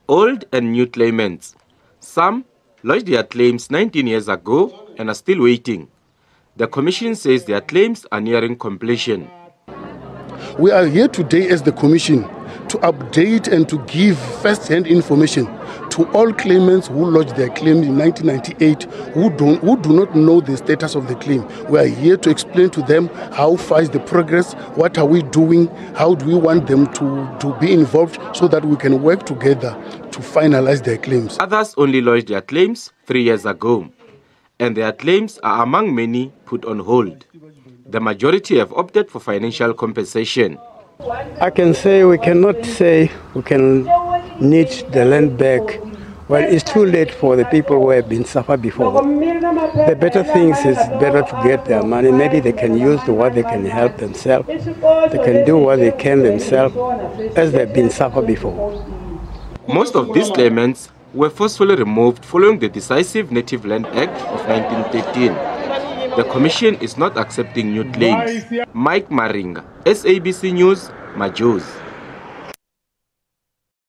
old and new claimants. Some lodged their claims 19 years ago and are still waiting. The Commission says their claims are nearing completion. We are here today as the Commission to update and to give first-hand information to all claimants who lodged their claim in 1998 who do not know the status of the claim. We are here to explain to them how far is the progress, what are we doing, how do we want them to be involved so that we can work together to finalize their claims. Others only lodged their claims 3 years ago, and their claims are among many put on hold. The majority have opted for financial compensation. I can say we cannot say we can need the land back. Well, it's too late for the people who have been suffered before. The better things is better to get their money. Maybe they can use what they can help themselves. They can do what they can themselves as they've been suffered before. Most of these claimants were forcefully removed following the decisive Native Land Act of 1913. The Commission is not accepting new claims. Mike Maringa, SABC News, Majos.